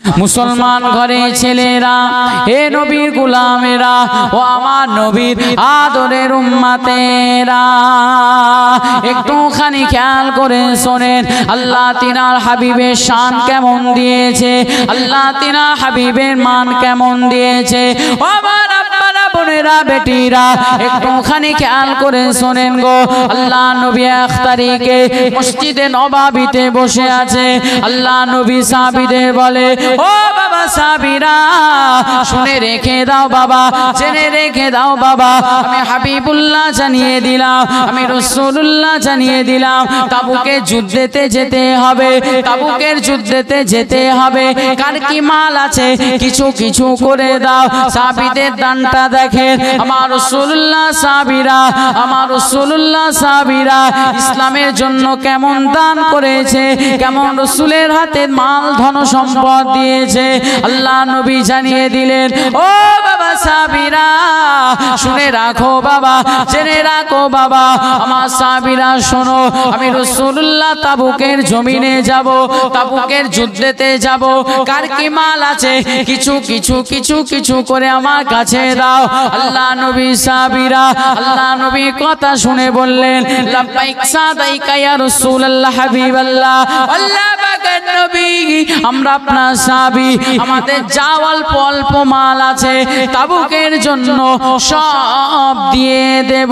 মুসলমান ঘরে ছেলেরা, হে নবীর গোলামেরা ও আমার নবীর আদরের উম্মতেরা, একটুখানি খেয়াল করে শোনেন আল্লাহ তিনার হাবিবের শান কেমন দিয়েছে, আল্লাহ তিনার হাবিবের মান কেমন দিয়েছে। ও আমার আব্বারা, বোনেরা, বেটিরা, একটুখানি খেয়াল করে শোনেন গো। আল্লাহ নবী 1 তারিখে মসজিদে নববীতে বসে আছে। আল্লাহ নবী সাহাবীদের বলে, ও বাবা সাহাবীরা, শুনে রেখে দাও বাবা, জেনে রেখে দাও বাবা, আমি হাবিবুল্লাহ জানিয়ে দিলাম, আমি রাসূলুল্লাহ জানিয়ে দিলাম, তাবুকের যুদ্ধেতে যেতে হবে, তাবুকের যুদ্ধেতে যেতে হবে। কার কি মাল আছে কিছু কিছু করে দাও। সাহাবীদের দানটা দেখেন, আমার রাসূলুল্লাহ সাহাবীরা, আমার রাসূলুল্লাহ সাহাবীরা ইসলামের জন্য কেমন দান করেছে, কেমন রাসূলের হাতে মাল ধন সম্পদ দিয়েছে। আল্লাহ নবী জানিয়ে দিলেন, ও বাবা সাহাবীরা, শুনে রাখো বাবা, জেনে রাখো বাবা, আমার সাহাবীরা শোনো, আমি রাসূলুল্লাহ তাবুকের জমিনে যাব, তাবুকের যুদ্ধেতে যাব। কার কি মাল আছে কিছু কিছু কিছু কিছু করে আমার কাছে দাও। আল্লাহ নবী সাহাবীরা আল্লাহ নবীর কথা শুনে বললেন, লাব্বাইক সাদাইকা ইয়া রাসূলুল্লাহ হাবিবাল্লাহ, আল্লাহ পাকের নবী, আমরা আপনার সাহাবী, আমাদের যা অল্প অল্প মাল আছে তাবুকের জন্য সব দিয়ে দেব।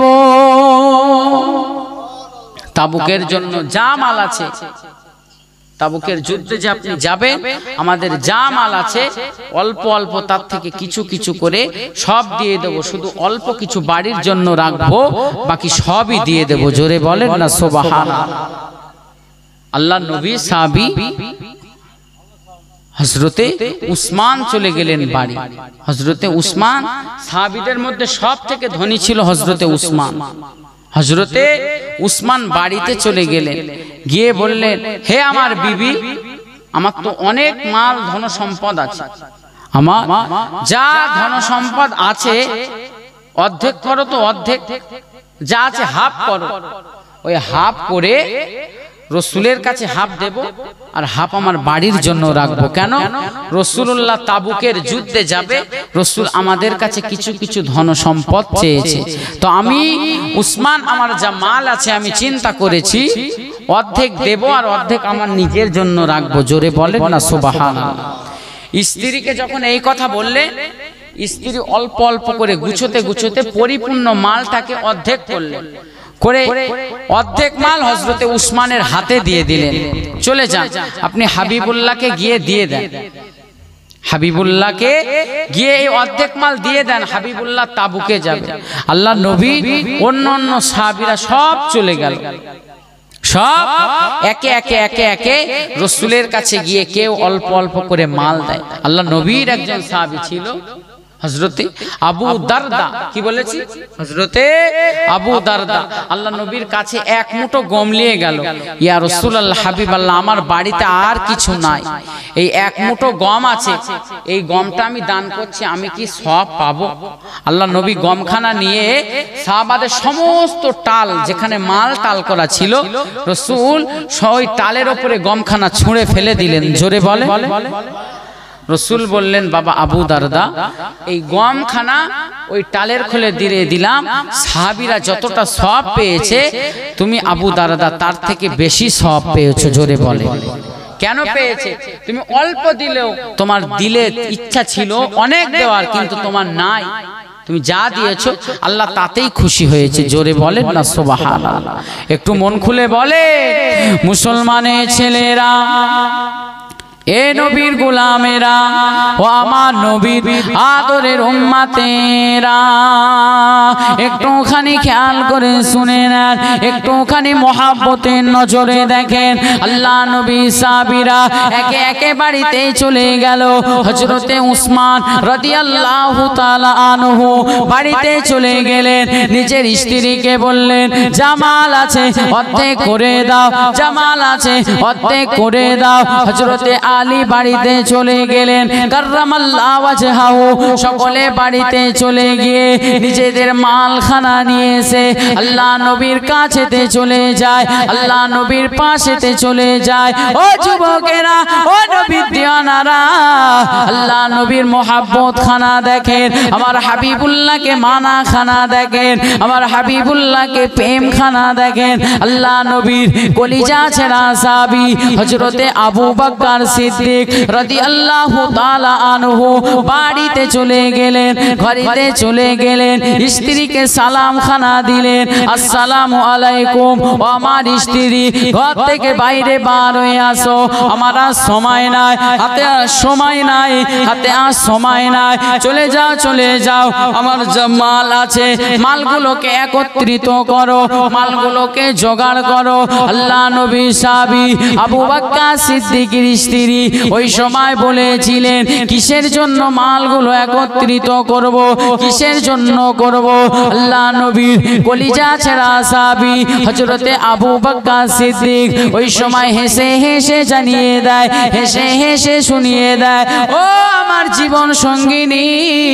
তাবুকের জন্য যা মাল আছে, তাবুকের যুদ্ধে যে আপনি যাবেন, আমাদের যা মাল আছে অল্প অল্প তার থেকে কিছু কিছু করে সব দিয়ে দেব, শুধু অল্প কিছু বাড়ির জন্য রাখবো, বাকি সবই দিয়ে দেব। জোরে বলেন না সুবহানাল্লাহ। আল্লাহ নবী সাহাবী হযরতে উসমান চলে গেলেন বাড়ি। হযরতে উসমান সাহাবীদের মধ্যে সব থেকে ধনী ছিল হযরতে উসমান। হযরতে উসমান বাড়িতে চলে গেলেন, গিয়ে বললেন, হে আমার বিবি, আমার তো অনেক মাল ধন সম্পদ আছে, আমার যা ধন সম্পদ আছে অর্ধেক করো তো, অর্ধেক যা আছে হাফ করো। ওই হাফ করে রসুলের কাছে হাফ দেব আর হাফ আমার বাড়ির জন্য রাখবো। কেন? রাসূলুল্লাহ তাবুকের যুদ্ধে যাবে, রসুল আমাদের কাছে কিছু কিছু ধন সম্পদ চেয়েছে, তো আমি উসমান আমার যা মাল আছে আমি চিন্তা করেছি অর্ধেক দেব আর অর্ধেক আমার নিজের জন্য রাখবো। জোরে বলেন না সুবহানাল্লাহ। স্ত্রীকে যখন এই কথা বললে, স্ত্রী অল্প অল্প করে গুছোতে গুছোতে পরিপূর্ণ মালটাকে অর্ধেক করলেন, করে অর্ধেক মাল হযরতে উসমানের হাতে দিয়ে দিলেন, চলে যান আপনি হাবিবুল্লাহকে গিয়ে দিয়ে দেন। হাবিবুল্লাহকে গিয়ে এই অর্ধেক মাল দিয়ে দেন, হাবিবুল্লাহ তাবুকে যাবে। আল্লাহ নবী অন্য অন্য সাহাবীরা সব চলে গেল, সব একে একে একে একে রাসূলের কাছে গিয়ে কেউ অল্প অল্প করে মাল দেয়। আল্লাহ নবীর একজন সাহাবী ছিল হযরতে আবু দারদা। কি বলেছি? হযরতে আবু দারদা আল্লাহ নবীর কাছে এক মুঠো গম নিয়ে গেল। ইয়া রাসূলুল্লাহ, হাবিবাল্লাহ, আমার বাড়িতে আর কিছু নাই, এই এক মুঠো গম আছে, এই গমটা আমি দান করছি, আমি কি সওয়াব পাবো? আল্লাহ নবী গমখানা নিয়ে সাহাবাদের সমস্ত টাল, যেখানে মাল টাল করা ছিল, রাসূল ওই টালের উপরে গমখানা ছুঁড়ে ফেলে দিলেন। জোরে বলে। রসুল বললেন, বাবা আবু দারদা, এই গমখানা ওই টালের খোলে দিয়ে দিলাম, সাহাবীরা যতটা সওয়াব পেয়েছে তুমি আবু দারদা তার থেকে বেশি সওয়াব পেয়েছো। জোরে বলে। কেন পেয়েছে? তুমি অল্প দিলেও তোমার দিলে ইচ্ছা ছিল অনেক দেওয়ার, কিন্তু তোমার নাই, তুমি যা দিয়েছো আল্লাহ তাতেই খুশি হয়েছে। জোরে বলেন না সুবহানাল্লাহ। একটু মন খুলে বলে, মুসলমানের ছেলেরা, এ নবীর গোলামেরা ও আমার নবীর আদরের উম্মতেরা, একটুখানি খেয়াল করে শুনেন, একটুখানি মহাব্বতের নজরে দেখেন। আল্লাহ নবী সাহাবীরা একে একে বাড়িতে চলে গেল। হযরতে উসমান রাদিয়াল্লাহু তাআলা আনহু বাড়িতে চলে গেলেন, নিজের স্ত্রীকে বললেন, জামাল আছে অর্ধেক করে দাও, জামাল আছে অর্ধেক করে দাও। হযরতে আলী বাড়িতে চলে গেলেন কাররামাল্লাহু ওয়াজহাহু সকলে বাড়িতে চলে গিয়ে নিজেদের মালখানা নিয়ে এসে আল্লাহ নবীর কাছেতে চলে যায় আল্লাহ নবীর পাশেতে চলে যায় ও যুবকেরা ও নবীর দিওয়ানারা আল্লাহ নবীর মোহাব্বত খানা দেখেন আমার হাবিবুল্লাহকে মানা খানা দেখেন আমার হাবিবুল্লাহকে প্রেম খানা দেখেন আল্লাহ নবীর কলিজা ছেড়া সাহাবী হযরতে আবু বকর সিদ্দিক রাদিয়াল্লাহু তাআলা আনহু বাড়িতে চলে গেলেন ঘরেতে চলে গেলেন স্ত্রীকে সালাম খানা দিলেন আসসালামু আলাইকুম ও আমার স্ত্রী ঘর থেকে বাইরে বার হয়ে আসো আমার আর সময় নাই হাতে আর সময় নাই হাতে আর সময় নাই চলে যাও আমার যে মাল আছে মালগুলোকে একত্রিত করো মালগুলোকে জোগাড় করো আল্লাহ নবী সাহাবী আবু বকর সিদ্দিকের স্ত্রী ওই সময় বলেছিলেন কিসের জন্য মালগুলো একত্রিত করব কিসের জন্য করব আল্লাহ নবীর কলিজা ছেড়া সাহাবী হযরতে আবু বকর সিদ্দিক ওই সময় হেসে হেসে জানিয়ে দেয় হেসে হেসে শুনিয়ে দেয় ও আমার জীবন সঙ্গিনী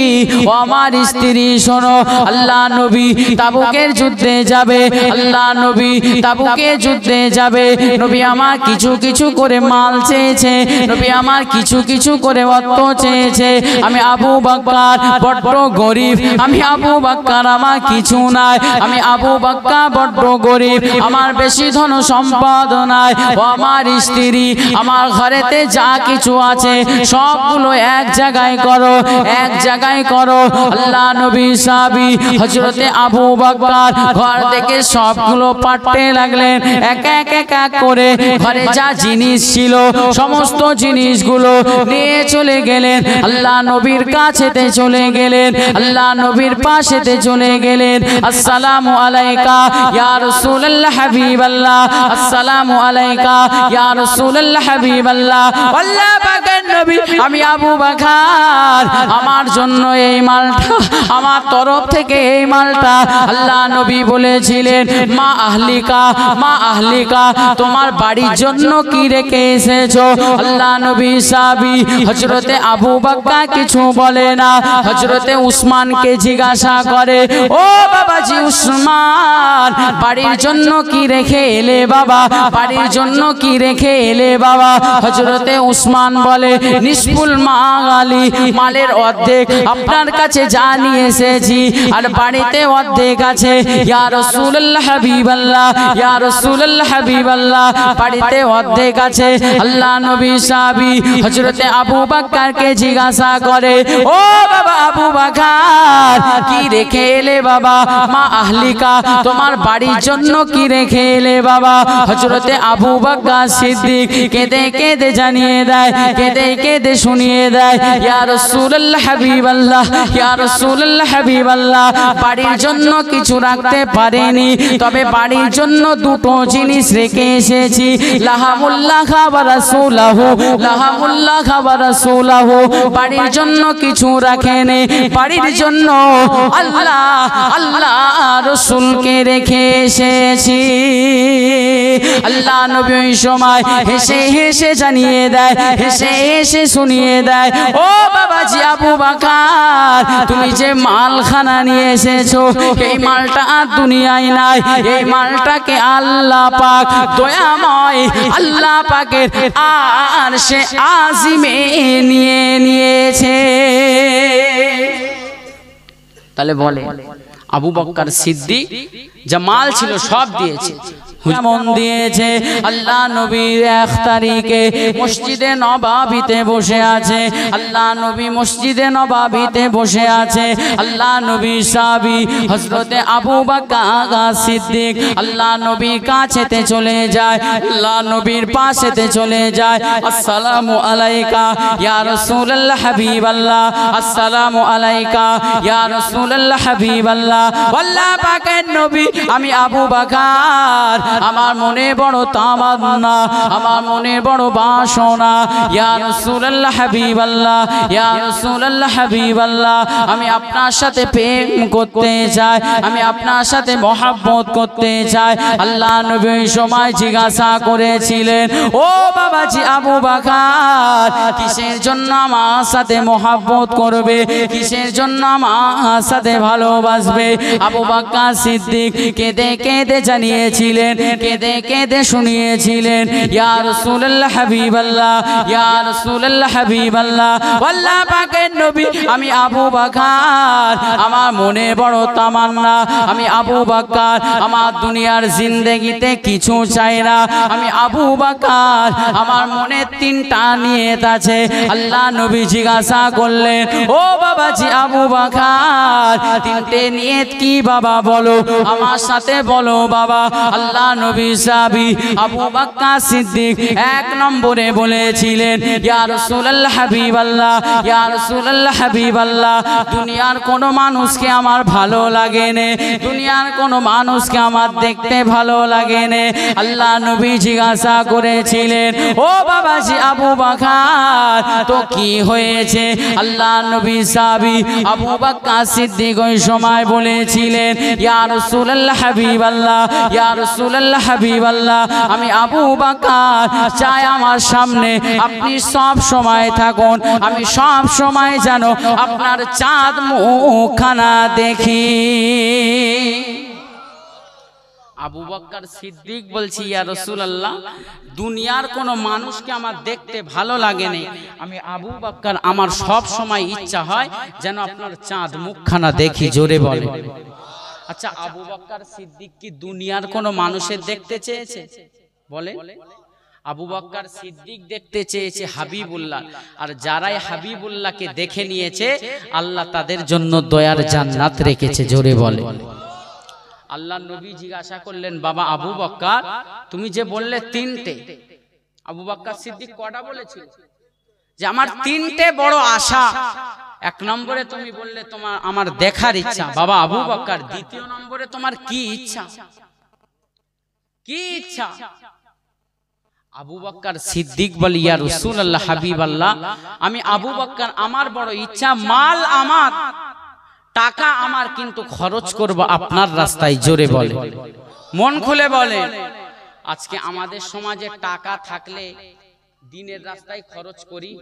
ও আমার স্ত্রী শোনো আল্লাহ নবী তাবুকের যুদ্ধে যাবে আল্লাহ নবী তাবুকের যুদ্ধে যাবে নবী আমার কিছু কিছু করে মাল চেয়েছে নবী আমার কিছু কিছু করে অর্থ চেয়েছে আমি আবু বকর বড্ড গরিব আমি আবু বকর আমার কিছু নাই আমি আবু বকর বড্ড গরিব আমার বেশি ধন সম্পদ নাই ও আমার স্ত্রী আমার ঘরেতে যা কিছু আছে সবগুলো এক জায়গায় করো এক জায়গায় করো আল্লাহ নবী সাহাবী হযরতে আবু বকর ঘর থেকে সবগুলো পাঠতে লাগলেন এক এক করে ঘরে যা জিনিস ছিল সমস্ত জিনিসগুলো নিয়ে চলে গেলেন আল্লাহ নবীর কাছেতে চলে গেলেন আল্লাহ নবীর পাশেতে চলে গেলেন আসসালামু আলাইকা ইয়া রাসূলুল্লাহ হাবিবাল্লাহ আসসালামু আলাইকা ইয়া রাসূলুল্লাহ হাবিবাল্লাহ আল্লাহ পাকের নবী আমি আবু বকর আমার জন্য এই মালটা আমার তরফ থেকে এই মালটা আল্লাহ নবী বলেছিলেন মা আহলিকা তোমার বাড়ির জন্য কি রেখে এসেছো আল্লাহ নবী সাহাবী হযরতে আবু বকর কিছু বলে না হযরতে উসমানকে জিজ্ঞাসা করে ও বাবাজি উসমান বাড়ির জন্য কি রেখে এলে বাবা বাড়ির জন্য কি রেখে এলে বাবা হযরতে উসমান বলে নিসফুল মালি মালের অর্ধেক আপনার কাছে যা নিয়ে এসেছি আর বাড়িতে অর্ধেক আছে ইয়া রাসূলুল্লাহ হাবিবাল্লাহ ইয়া রাসূলুল্লাহ হাবিবাল্লাহ বাড়িতে অর্ধেক আছে আল্লাহ নবী সাহাবী হযরতে আবু বকরকে জিজ্ঞাসা করে ও বাবা আবু বকর কি রেখে এলে বাবা মা আহলিকা তোমার বাড়ির জন্য কি রেখে এলে বাবা হযরতে আবু বকর সিদ্দিক কেঁদে কেঁদে জানিয়ে দেয় কেঁদে কেঁদে শুনিয়ে দেয় ইয়া রাসূলুল্লাহ হাবিবাল্লাহ ইয়া রাসূলুল্লাহ হাবিবাল্লাহ বাড়ির জন্য কিছু রাখতে পারেনি তবে বাড়ির জন্য দুটো জিনিস রেখে এসেছি লাহামুল্লাহ ওয়া রাসূলুহু লাহামুল্লাহ ওয়া রাসূলুহু বাড়ির জন্য কিছু রাখেনি বাড়ির জন্য আল্লাহ রাসূলকে রেখে এসেছি আল্লাহ নবী ওই সময় হেসে হেসে জানিয়ে দেয় হেসে হেসে শুনিয়ে দেয় ও বাবাজি আবু বকর তুমি যে মালখানা নিয়ে এসেছো এই মালটা আর দুনিয়ায় নাই এই মালটাকে আল্লাহ পাক দয়াময় আল্লাহ পাকের আরশে আজিমে নিয়ে নিয়েছে তাহলে বলে আবু বকর সিদ্দিক যা মাল ছিল সব দিয়েছে মন দিয়েছে আল্লাহ নবীর 1 তারিখে মসজিদে নববীতে বসে আছে আল্লাহ নবী মসজিদে নববীতে বসে আছে আল্লাহ নবী সাহাবী হযরতে আবু বকর সিদ্দিক আল্লাহ নবীর কাছেতে চলে যায় আল্লাহ নবীর পাশেতে চলে যায় আসসালামু আলাইকা ইয়া রাসূলুল্লাহ হাবিবাল্লাহ আসসালামু আলাইকা ইয়া রাসূলুল্লাহ হাবিবাল্লাহ আল্লাহ পাকের নবী আমি আবু বকর আমার মনে বড় তামান্না, আমার মনে বড় বাসনা, ইয়া রাসূলুল্লাহ হাবিবাল্লাহ, ইয়া রাসূলুল্লাহ হাবিবাল্লাহ, আমি আপনার সাথে প্রেম করতে চাই, আমি আপনার সাথে মহব্বত করতে চাই। আল্লাহ নবী ওই সময় জিজ্ঞাসা করেছিলেন, ও বাবাজি আবু বকর, কিসের জন্য আমার সাথে মহব্বত করবে, কিসের জন্য আমার সাথে ভালোবাসবে? আবু বকর সিদ্দিক কেঁদে কেঁদে জানিয়েছিলেন, কেঁদে কেঁদে শুনিয়েছিলেন, ইয়া রাসূলুল্লাহ হাবিবাল্লাহ, ইয়া রাসূলুল্লাহ হাবিবাল্লাহ, আল্লাহ পাকের নবী, আমি আবু বকর, আমার মনে বড় তামান্না, আমি আবু বকর আমার দুনিয়ার জিন্দেগিতে কিছু চাই না, আমি আবু বকর আমার মনে তিনটা নিয়ত আছে। আল্লাহ নবী জিজ্ঞাসা করলেন, ও বাবাজি আবু বকর, তিনটে নিয়ত কি বাবা বলো, আমার সাথে বলো বাবা। আল্লাহ নবী সাহাবী আবু বকর সিদ্দিক এক নম্বরে বলেছিলেন, ইয়া রাসূলুল্লাহ হাবিবাল্লাহ, ইয়া রাসূলুল্লাহ হাবিবাল্লাহ, দুনিয়ার কোনো মানুষকে আমার ভালো লাগে না, দুনিয়ার কোনো মানুষকে আমার দেখতে ভালো লাগে না। আল্লাহ নবী জিজ্ঞাসা করেছিলেন, ও বাবাজি আবু বকর, তো কি হয়েছে? আল্লাহ নবী সাহাবী আবু বকর সিদ্দিক ওই সময় বলেছিলেন, ইয়া রাসূলুল্লাহ হাবিবাল্লাহ, ইয়া রাসূলুল্লাহ হাবিবাল্লাহ, আমি আবু বকর চাই আমার সামনে আপনি সব সময় থাকুন, আমি সব সময় যেন আপনার চাঁদ মুখখানা দেখি। আবু বকর সিদ্দিক বলছি, ইয়া রাসূলুল্লাহ, দুনিয়ার কোনো মানুষকে আমার দেখতে ভালো লাগে না, আমি আবু বকর আমার সব সময় ইচ্ছা হয় যেন আপনার চাঁদ মুখখানা দেখি। জোরে বলে। আচ্ছা, আবু বকর সিদ্দিক কি দুনিয়ার কোনো মানুষের দেখতে চেয়েছে? বলে, আবু বকর সিদ্দিক দেখতে চেয়েছে হাবিবুল্লাহ, আর যারাই হাবিবুল্লাহকে দেখে নিয়েছে আল্লাহ তাদের জন্য দয়ার জান্নাত রেখেছে। জোরে বলে। আল্লাহ নবী জিজ্ঞাসা করলেন, বাবা আবু বকর, তুমি যে বললে তিনটে, আবু বকর সিদ্দিক কটা বলেছিল? যে আমার তিনটে বড় আশা। এক নম্বরে তুমি বললে তোমার আমার দেখার ইচ্ছা, বাবা আবু বকর। দ্বিতীয় নম্বরে তোমার কি ইচ্ছা? কি ইচ্ছা? আবু বকর সিদ্দিক বলে, ইয়া রাসূলুল্লাহ হাবিবাল্লাহ, আমি আবু বকর আমার বড় ইচ্ছা, মাল আমার, টাকা আমার, কিন্তু খরচ করব আপনার রাস্তায়। জোরে বলে, মন খুলে বলে। আজকে আমাদের সমাজে টাকা থাকলে দিনের রাস্তায় খরচ করি।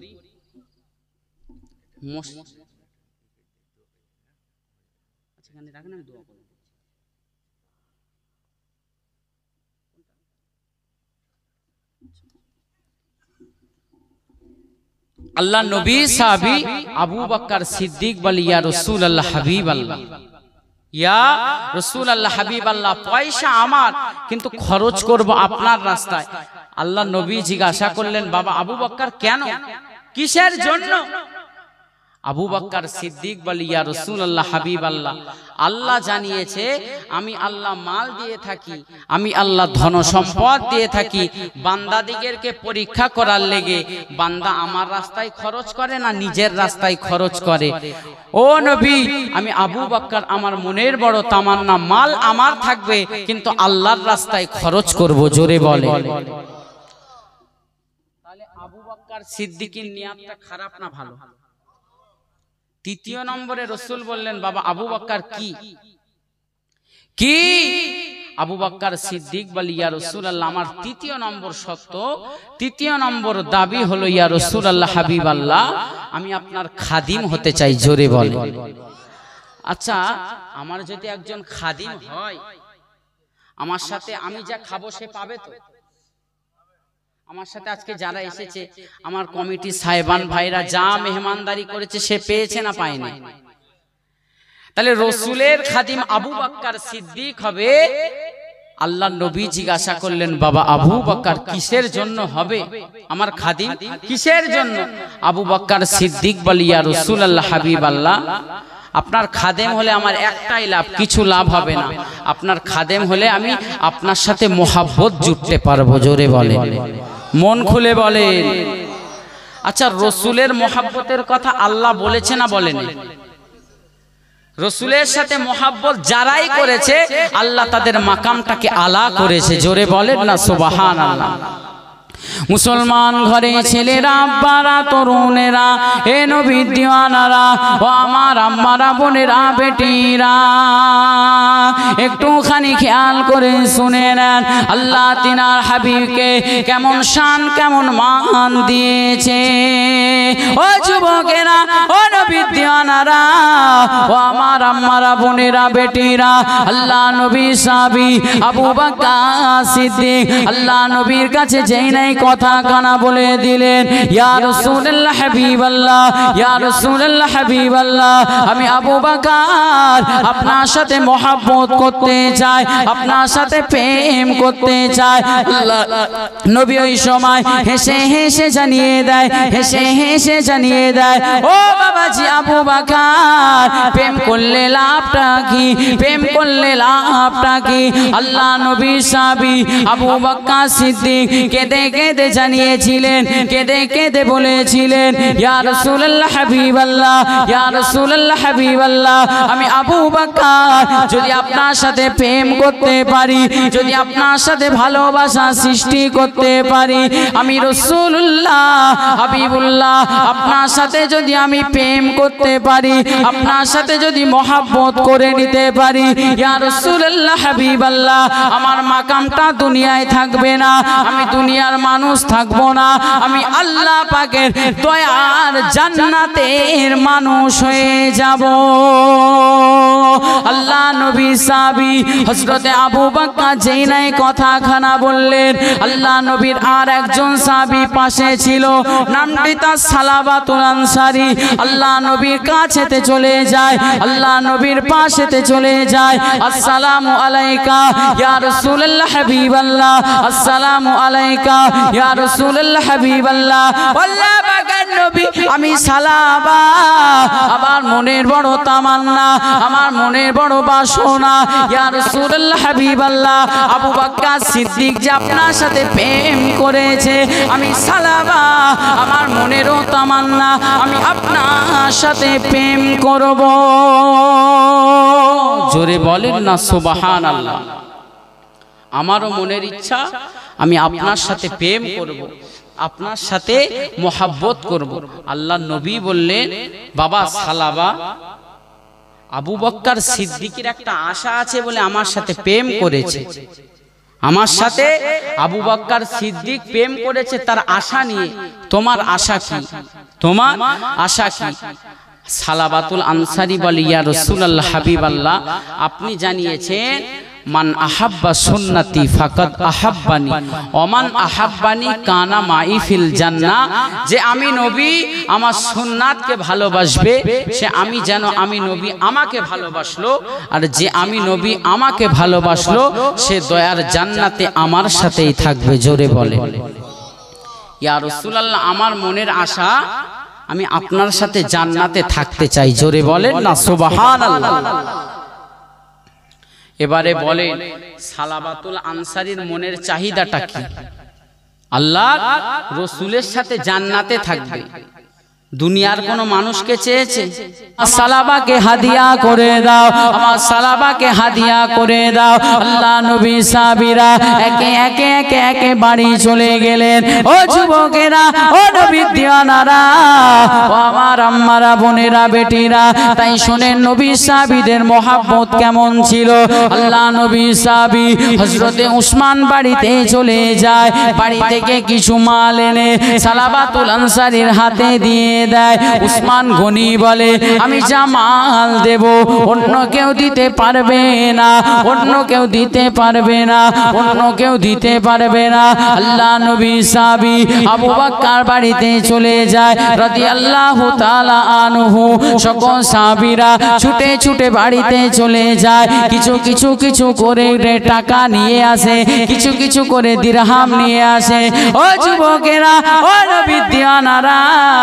আল্লাহ নবী সাহাবী আবু বকর সিদ্দিক বলে, ইয়া রাসূলুল্লাহ হাবিবাল্লাহ, ইয়া রাসূলুল্লাহ হাবিবাল্লাহ, পয়সা আমার, কিন্তু খরচ করব আপনার রাস্তায়। আল্লাহ নবী জিজ্ঞাসা করলেন, বাবা আবু বকর কেন, কিসের জন্য? আবু বকর সিদ্দিক বলে, ইয়া রাসূলুল্লাহ হাবিবাল্লাহ, আল্লাহ জানিয়েছে আমি আল্লাহ মাল দিয়ে থাকি, আমি আল্লাহ ধন সম্পদ দিয়ে থাকি বান্দাদিগেরকে পরীক্ষা করার লেগে। বান্দা আমার রাস্তায় খরচ করে না নিজের রাস্তায় খরচ করে। ও নবী, আমি আবু বকর আমার মনের বড় তামান্না, মাল আমার থাকবে কিন্তু আল্লাহর রাস্তায় খরচ করব। জোরে বলে। তাহলে আবু বকর সিদ্দিকের নিয়তটা খারাপ না ভালো? তৃতীয় নম্বরে রাসূল বললেন, বাবা আবু বকর কি কি? আবু বকর সিদ্দিক বলে, ইয়া রাসূলুল্লাহ, আমার তৃতীয় নম্বর সত্য, তৃতীয় নম্বর দাবি হলো, ইয়া রাসূলুল্লাহ হাবিবাল্লাহ, আমি আপনার খাদিম হতে চাই। জোরে বলে। আচ্ছা, আমার যদি একজন খাদিম হয়, আমার সাথে আমি যা খাবো সে পাবে তো? আমার সাথে আজকে যারা এসেছে আমার কমিটি সাহেবান ভাইরা যা মেহমানদারি করেছে সে পেয়েছে না পায়নি? তাহলে রসুলের খাদিম আবু বকর সিদ্দিক হবে। আল্লাহ নবী জিজ্ঞাসা করলেন, বাবা আবু বকর কিসের জন্য হবে আমার খাদিম, কিসের জন্য? আবু বকর সিদ্দিক বলে, ইয়া রাসূলুল্লাহ হাবিবাল্লাহ, আপনার খাদেম হলে আমার একটাই লাভ, কিছু লাভ হবে না। আপনার খাদেম হলে আমি আপনার সাথে মোহাব্বত জুটতে পারবো। জোরে বলে, মন খুলে বলেন। আচ্ছা, রসুলের মোহাব্বতের কথা আল্লাহ বলেছে না বলেনি? রসুলের সাথে মোহাব্বত যারাই করেছে আল্লাহ তাদের মাকামটাকে আলা করেছে। জোরে বলেন না সুবহানাল্লাহ। মুসলমান ঘরে ছেলেরা, আব্বারা, তরুণেরা, এ নবীর দিওয়ানারা, ও আমার আম্মারা, বোনেরা, বেটিরা, একটুখানি খেয়াল করে শুনে নেন আল্লাহ তিনার হাবিবকে কেমন শান কেমন মান দিয়েছে। ও যুবকেরা, ও নবীর দিওয়ানারা, ও আমার আম্মারা, বোনেরা, বেটিরা, আল্লাহ নবীর সাহাবী আবু বকর সিদ্দিক আল্লাহ নবীর কাছে যেই নাই কথা কানা বলে দিলেন, ইয়া রাসূলুল্লাহ হাবিবাল্লাহ, ইয়া রাসূলুল্লাহ হাবিবাল্লাহ, আমি আবু বকর আপনার সাথে মহব্বত করতে চাই, আপনার সাথে প্রেম করতে চাই। আল্লাহ নবী ওই সময় হেসে হেসে জানিয়ে দেয়, হেসে হেসে জানিয়ে দেয়, ও বাবাজি আবু বকর, প্রেম করলে লাভটা কি, প্রেম করলে লাভটা কি? আল্লাহ নবীর সাহাবী আবু বকর সিদ্দিক কেঁদে কেঁদে জানিয়েছিলেন, কেঁদে কেঁদে বলেছিলেন, ইয়া রাসূলুল্লাহ হাবিবাল্লাহ, ইয়া রাসূলুল্লাহ হাবিবাল্লাহ, আমি আবু বকর যদি আপনার সাথে প্রেম করতে পারি, যদি আপনার সাথে ভালোবাসা সৃষ্টি করতে পারি, আমি রাসূলুল্লাহ হাবিবুল্লাহ আপনার সাথে যদি আমি প্রেম করতে পারি, আপনার সাথে যদি মহব্বত করে নিতে পারি, ইয়া রাসূলুল্লাহ হাবিবাল্লাহ, আমার মাকামটা দুনিয়ায় থাকবে না, আমি দুনিয়ার মানুষ থাকবো না, আমি আল্লাহ পাকের দয়ার জান্নাতের মানুষ হয়ে যাব। আল্লাহ নবী সাহাবী হযরতে আবু বকর যেই নাই কথাখানা বললেন, আল্লাহ নবীর আর একজন সাহাবী পাশে ছিল, নামটি তার সালাবাতুল আনসারী। আল্লাহ নবীর কাছেতে চলে যায়, আল্লাহ নবীর পাশেতে চলে যায়, আসসালামু আলাইকা ইয়া রাসূলুল্লাহ হাবিবাল্লাহ, আসসালামু আলাইকা ইয়া রাসূলুল্লাহ হাবিবাল্লাহ। আল্লাহ পাকের নবী, আমি সালাবা, আমার মনের বড় তামান্না, আমার মনের বড় বাসনা, ইয়া রাসূলুল্লাহ হাবিবাল্লাহ, আবু বকর সিদ্দিক যে আপনার সাথে প্রেম করেছে, আমি সালাবা, আমার মনেরও তামান্না, আমি আপনার সাথে প্রেম করব। জোরে বলেন না সুবহানাল্লাহ। আমারও মনের ইচ্ছা আমি আপনার সাথে প্রেম করব, আপনার সাথে মোহাব্বত করব। আল্লাহ নবী বললেন, বাবা সালাবা, আবু বকর সিদ্দিকের একটা আশা আছে বলে আমার সাথে প্রেম করেছে, আমার সাথে আবু বকর সিদ্দিক প্রেম করেছে তার আশা নিয়ে, তোমার আশা কি, তোমার আশা কি? সালাবাতুল আনসারী বলে, ইয়া রাসূলুল্লাহ হাবিবাল্লাহ, আপনি জানিয়েছেন মান আহাব্বা সুন্নতি ফাকাদ আহাব্বানি ওমান আহাব্বানি কানা মাই ফিল জান্নাহ, যে আমি নবী আমার সুন্নাতকে ভালোবাসবে, সে আমি যেন আমি নবী আমাকে ভালোবাসলো, আর যে আমি নবী আমাকে ভালোবাসলো সে দয়ার জান্নাতে আমার সাথেই থাকবে। জোরে বলে, ইয়া রাসূলুল্লাহ, আমার মনের আশা আমি আপনার সাথে জান্নাতে থাকতে চাই। জোরে বলেন না সুবহানাল্লাহ। এবারে বলেন, সালাবাতুল আনসারীর মনের চাহিদাটা কি? আল্লাহ রসুলের সাথে জান্নাতে থাকবে। দুনিয়ার কোন মানুষকে চেয়েছে? সালাবাকে হাদিয়া করে দাও, আমার সালাবাকে হাদিয়া করে দাও। আল্লাহ নবী সাহাবীরা একে একে একে একে বাড়ি চলে গেলেন। ও যুবকেরা, ও নবীর দিওয়ানারা, ও আমার আম্মারা, বোনেরা, বেটিরা, তাই শুনেন নবী সাহাবীদের মহব্বত কেমন ছিল। আল্লাহ নবী সাহাবী হযরতে উসমান বাড়িতে চলে যায়, বাড়ি থেকে কিছু মাল এনে সালাবাতুল আনসারীর হাতে দিয়ে দেয়। উসমান গনি বলে, আমি যা মাল দেব অন্য কেউ দিতে পারবে না, অন্য কেউ দিতে পারবে না, অন্য কেউ দিতে পারবে না। আল্লাহ নবী সাহাবী আবু বকর বাড়িতে চলে যায় রাদিয়াল্লাহু তাআলা আনহু। সকল সাহাবীরা ছুটে ছুটে বাড়িতে চলে যায়, কিছু কিছু কিছু করে টাকা নিয়ে আসে, কিছু কিছু করে দিরহাম নিয়ে আসে। ও যুবকেরা, ও নবীর দিওয়ানারা,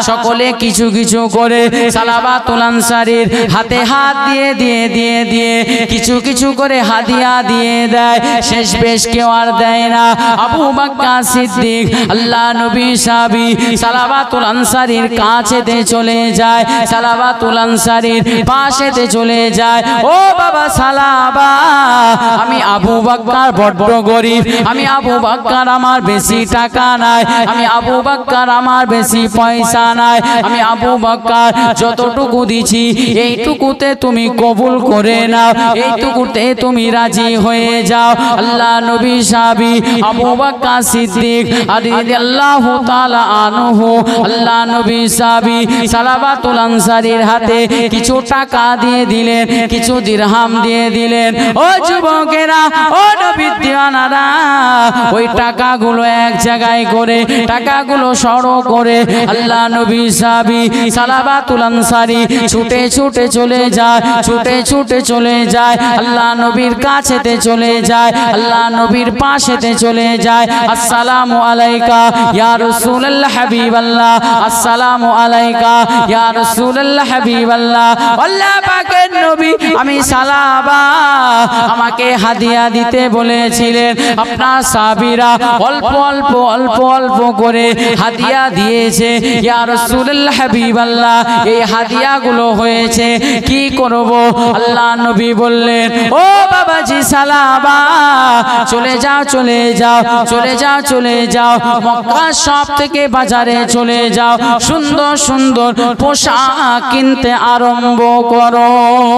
সকলে কিছু কিছু করে সালাবাতুল আনসারীর হাতে হাত দিয়ে দিয়ে দিয়ে দিয়ে কিছু কিছু করে হাদিয়া দিয়ে দেয়। শেষ বেশ কেউ আর দেয় না। আবু বকর সিদ্দিক আল্লাহ নবী সাহাবী সালাবাতুল আনসারীর কাছেতে চলে যায়, সালাবাতুল আনসারীর পাশেতে চলে যায়। ও বাবা সালাবা, আমি আবু বকর বড্ড গরিব, আমি আবু বকর আমার বেশি টাকা নাই, আমি আবু বকর আমার বেশি পয়সা নাই, আমি আবু বকর যতটুকু দিছি এইটুকুতে তুমি কবুল করে নাও, এইটুকুতে তুমি রাজি হয়ে যাও। আল্লাহ নবী সাহাবী আবু বকর সিদ্দিক রাদিয়াল্লাহু তাআলা আনহু আল্লাহ নবী সাহাবী সালাবাতুল আনসারীর হাতে কিছু টাকা দিয়ে দিলেন, কিছু দিরহাম দিয়ে দিলেন। ও যুবকেরা, ও নবীর দিওয়ানারা, ওই টাকাগুলো এক জায়গায় করে টাকাগুলো সরো করে আল্লাহ নবী সাহাবী সালাবাতুল আনসারী ছুটে ছুটে চলে যায়, ছুটে ছুটে চলে যায়, আল্লাহ নবীর কাছেতে চলে যায়, আল্লাহ নবীর পাশেতে চলে যায়। আসসালামু আলাইকা ইয়া রাসূলুল্লাহ হাবিবাল্লাহ, আসসালামু আলাইকা ইয়া রাসূলুল্লাহ হাবিবাল্লাহ। আল্লাহ পাকের নবী আমি সালাবা, আমাকে হাদিয়া দিতে বলেছিলেন। আপনার সাহাবীরা অল্প অল্প অল্প অল্প করে হাদিয়া দিয়েছে। ইয়া রাসূলুল্লাহ হাবিবাল্লাহ, এই হাদিয়াগুলো হয়েছে কি করব? আল্লাহ নবী বললেন, ও বাবাজি সালাবা, চলে যাও চলে যাও চলে যাও চলে যাও, মক্কা সব থেকে বাজারে চলে যাও, সুন্দর সুন্দর পোশাক কিনতে আরম্ভ করো।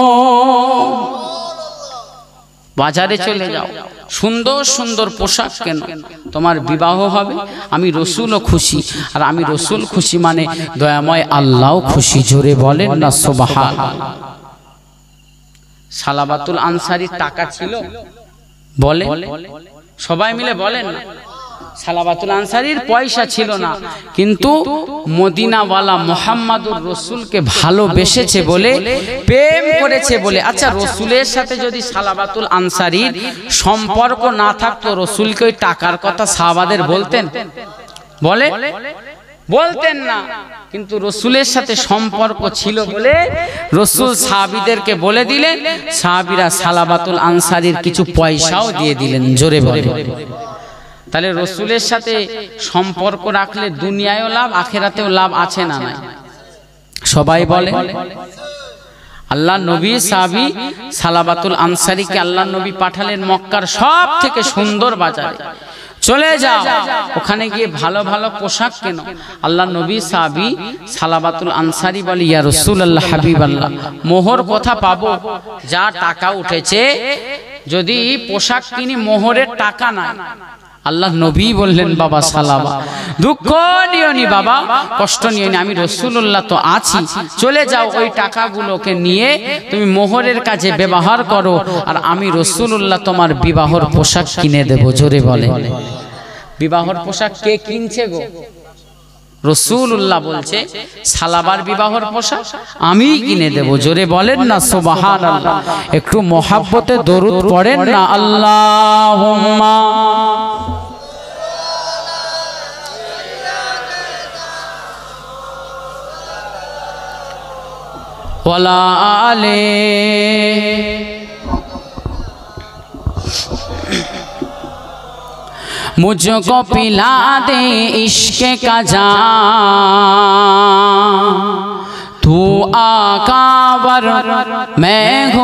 বাজারে চলে যাও, সুন্দর সুন্দর পোশাক কেন, তোমার বিবাহ হবে। আমি রসুলও খুশি, আর আমি রসুল খুশি মানে দয়াময় আল্লাহও খুশি। জোরে বলেন না সুবহানাল্লাহ। সালাবাতুল আনসারীর টাকা ছিল, বলে সবাই মিলে বলেন না। সালাবাতুল আনসারীর পয়সা ছিল না, কিন্তু মদিনাওয়ালা মুহাম্মাদুর রসুলকে ভালোবেসেছে বলে, প্রেম করেছে বলে। আচ্ছা, রসুলের সাথে যদি সালাবাতুল আনসারীর সম্পর্ক না থাকতো, রসুলকে ওই টাকার কথা সাহাবাদের বলতেন? বলে বলতেন না, কিন্তু রসুলের সাথে সম্পর্ক ছিল বলে রসুল সাহাবীদেরকে বলে দিলেন। সাহাবীরা সালাবাতুল আনসারীর কিছু পয়সাও দিয়ে দিলেন। জোরে বলে। তাহলে রসুলের সাথে সম্পর্ক রাখলে দুনিয়ায়ও লাভ, আখেরাতেও লাভ আছে না নাই? সবাই বলে। আল্লাহ নবী সাহাবী সালাবাতুল আনসারীকে আল্লাহ নবী পাঠালেন মক্কার সব থেকে সুন্দর বাজারে। চলে যাও, ওখানে গিয়ে ভালো ভালো পোশাক কেন। আল্লাহ নবী সাহাবী সালাবাতুল আনসারী বলে, ইয়া রাসূলুল্লাহ হাবিবাল্লাহ, মোহর কথা পাবো, যা টাকা উঠেছে যদি পোশাক কিনি, মোহরের টাকা নাই। আল্লাহ নবী বললেন, বাবা সালাবা, দুঃখ নিও নি বাবা, কষ্ট নিও নি, আমি রাসূলুল্লাহ তো আছি, চলে যাও, ওই টাকাগুলোকে নিয়ে তুমি মোহরের কাজে ব্যবহার করো, আর আমি রাসূলুল্লাহ তোমার বিবাহর পোশাক কিনে দেব। জোরে বলে। বিবাহর পোশাক কে কিনছে গো? রাসূলুল্লাহ বলছে, সালাবার বিবাহর পোশাক আমিই কিনে দেব। জোরে বলেন না সুবহানাল্লাহ। একটু মহাব্বতে দরুদ পড়েন না, আল্লাহুম্মা ওয়ালা আলে। मुझको पिला दे इश्क का जाम, तू आकावर मैं हूँ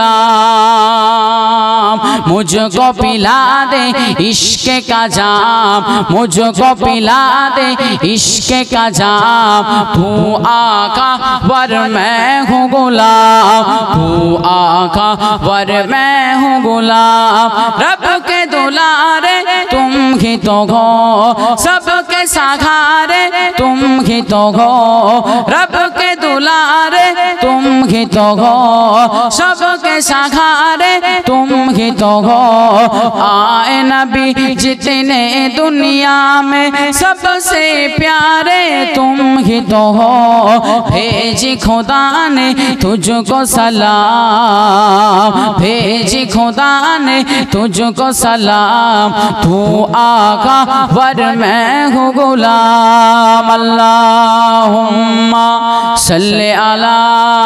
गुलाम। मुझको पिला दे इश्क का जाम, मुझको पिला दे इश्क का जाम, तू आकावर मैं हूँ गुलाम, तू आकावर मैं हूँ गुलाम। रब के दुलारे तुम ही तो हो, सबके सहारे तुम ही तो हो, रब के दुलारे तुम ही तो हो, सबके सहारे तुम ही तो हो। आए नबी जितने दुनिया में सबसे प्यारे तुम ही तो हो। भेजी खुदा ने तुझको सलाम, भेजी खुदा ने तुझको सलाम। तू आका वर मैं हूँ गुलाम। अल्लाहुम्मा सल्ले अला।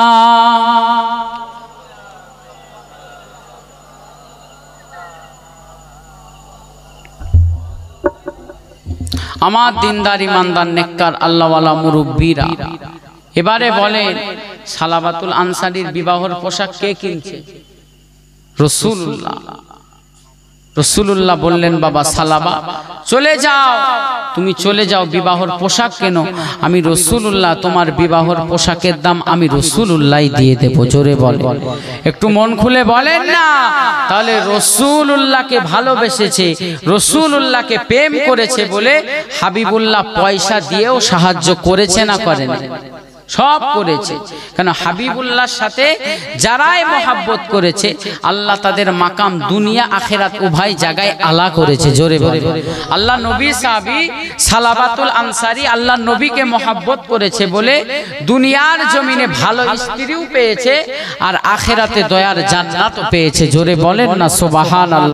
আমার দিনদার ইমানদার নেককার আল্লাহওয়ালা মুরব্বীরা এবারে বলেন, সালাবাতুল আনসারীর বিবাহের পোশাক কে কিনছে? রাসূলুল্লাহ। রাসূলুল্লাহ বললেন, বাবা সালাবা চলে যাও, তুমি চলে যাও, বিবাহের পোশাক কেন। আমি রাসূলুল্লাহ, তোমার বিবাহের পোশাকের দাম আমি রাসূলুল্লাহই দিয়ে দেব। জোরে বলে, একটু মন খুলে বলেন না। তাহলে রাসূলুল্লাহকে ভালোবেসেছে, রাসূলুল্লাহকে প্রেম করেছে বলে হাবিবুল্লাহ পয়সা দিয়েও সাহায্য করেছে না করেন? সব করেছে। কেন? হাবিবুল্লাহর সাথে যারাই মহাব্বত করেছে আল্লাহ তাদের মাকাম দুনিয়া আখেরাত উভয় জায়গায় আলা করেছে। জোরে বলে, আল্লাহ নবী সাহাবী সালাবাতুল আনসারী আল্লাহ নবীকে মহাব্বত করেছে বলে দুনিয়ার জমিনে ভালো স্ত্রীও পেয়েছে আর আখেরাতে দয়ার জান্নাতও পেয়েছে। জোরে বলেন না সুবহানাল্লাহ।